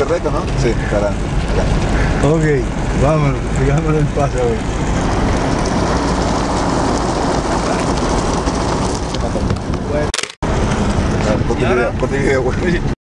recto, ¿no? Sí, para acá. Ok, vámonos, sigámonos el paso hoy. Corte video, güey.